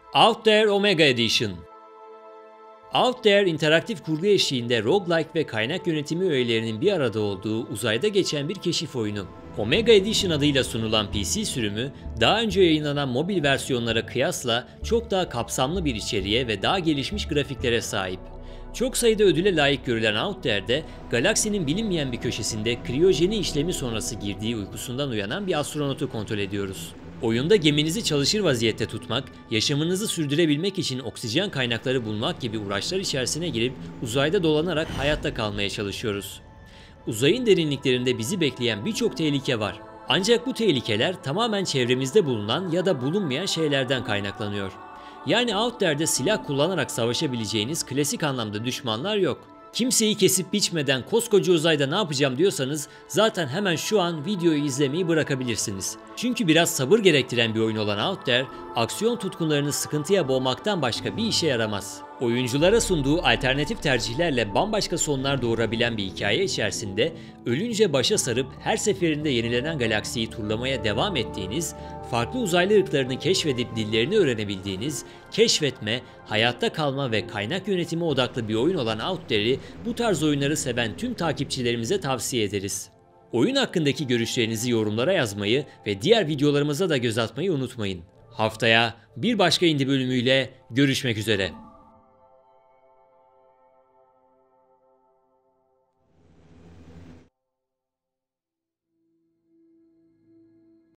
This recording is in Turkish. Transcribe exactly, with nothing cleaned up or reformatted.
Out There Omega Edition. Out There, interaktif kurgu eşliğinde roguelike ve kaynak yönetimi öğelerinin bir arada olduğu uzayda geçen bir keşif oyunu. Omega Edition adıyla sunulan P C sürümü, daha önce yayınlanan mobil versiyonlara kıyasla çok daha kapsamlı bir içeriğe ve daha gelişmiş grafiklere sahip. Çok sayıda ödüle layık görülen Out There'de, galaksinin bilinmeyen bir köşesinde kriyojeni işlemi sonrası girdiği uykusundan uyanan bir astronotu kontrol ediyoruz. Oyunda geminizi çalışır vaziyette tutmak, yaşamınızı sürdürebilmek için oksijen kaynakları bulmak gibi uğraşlar içerisine girip uzayda dolanarak hayatta kalmaya çalışıyoruz. Uzayın derinliklerinde bizi bekleyen birçok tehlike var. Ancak bu tehlikeler tamamen çevremizde bulunan ya da bulunmayan şeylerden kaynaklanıyor. Yani Out There'de silah kullanarak savaşabileceğiniz klasik anlamda düşmanlar yok. Kimseyi kesip biçmeden koskoca uzayda ne yapacağım diyorsanız zaten hemen şu an videoyu izlemeyi bırakabilirsiniz. Çünkü biraz sabır gerektiren bir oyun olan Out There, aksiyon tutkunlarını sıkıntıya boğmaktan başka bir işe yaramaz. Oyunculara sunduğu alternatif tercihlerle bambaşka sonlar doğurabilen bir hikaye içerisinde ölünce başa sarıp her seferinde yenilenen galaksiyi turlamaya devam ettiğiniz, farklı uzaylı ırklarını keşfedip dillerini öğrenebildiğiniz, keşfetme, hayatta kalma ve kaynak yönetimi odaklı bir oyun olan Out There'i bu tarz oyunları seven tüm takipçilerimize tavsiye ederiz. Oyun hakkındaki görüşlerinizi yorumlara yazmayı ve diğer videolarımıza da göz atmayı unutmayın. Haftaya bir başka indie bölümüyle görüşmek üzere.